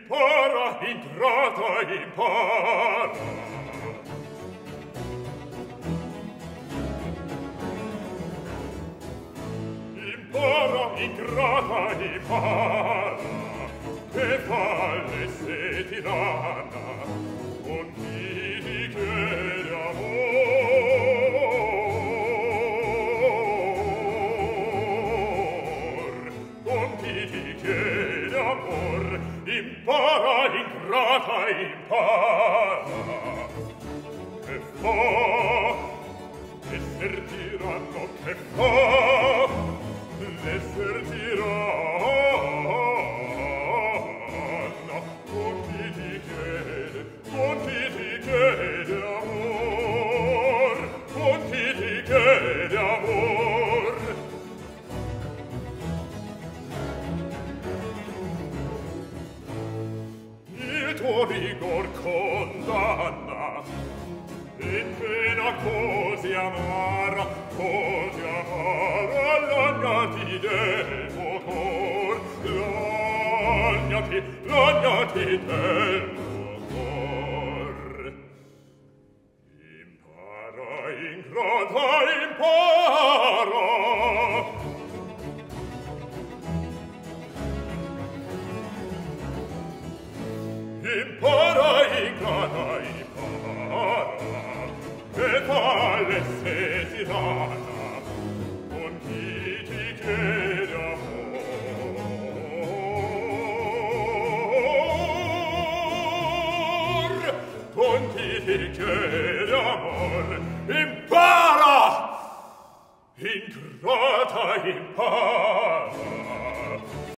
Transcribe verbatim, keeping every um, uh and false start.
impara, ingrata, impara. Impara, ingrata, impara, che falle se tirana, con chi ti chiede amor, con chi ti chiede amor, impara, ingrata, impara, che fa, esser tiranno, che fa, l'esser tiranno, con chi ti chiede, con chi ti chiede amor, con chi ti chiede amor. Il tuo rigor condanna, in pena così amara, così amara, lagnati del tuo cor, lagnati, lagnati del tuo cor. Impara, ingrata, impara, impara, ingrata, impara, che falle se tirana, con chi ti chiede amor, con chi ti chiede amor, impara, ingrata, impara.